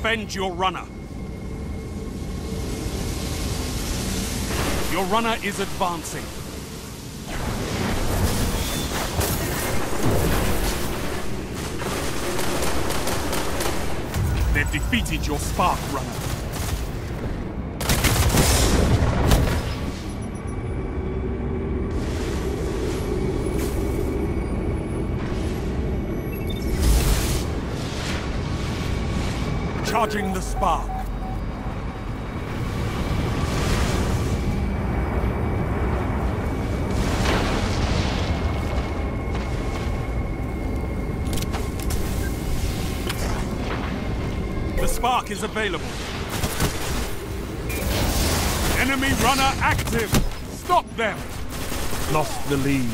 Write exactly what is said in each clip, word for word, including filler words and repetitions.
avenge your runner. Your runner is advancing. They've defeated your Spark runner. Charging the Spark. The Spark is available. Enemy runner active. Stop them. Lost the lead.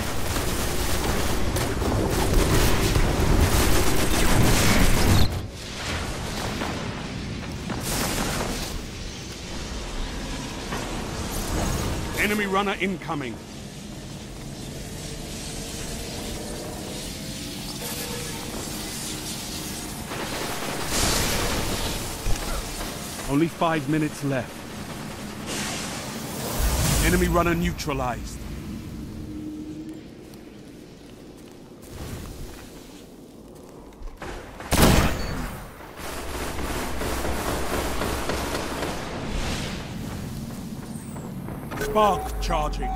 Enemy runner incoming. Only five minutes left. Enemy runner neutralized. Spark charging.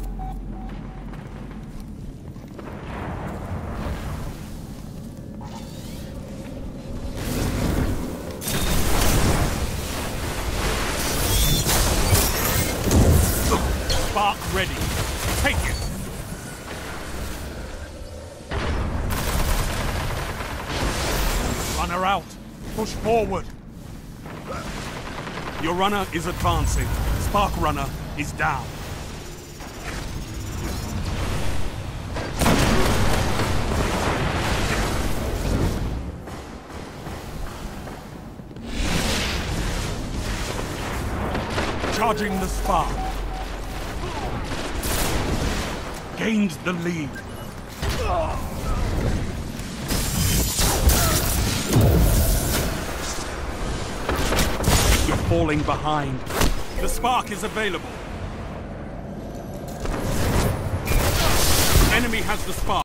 Spark ready. Take it. Runner out. Push forward. Your runner is advancing. Spark runner is down. Charging the Spark. Gained the lead. You're falling behind. The Spark is available. Enemy has the Spark.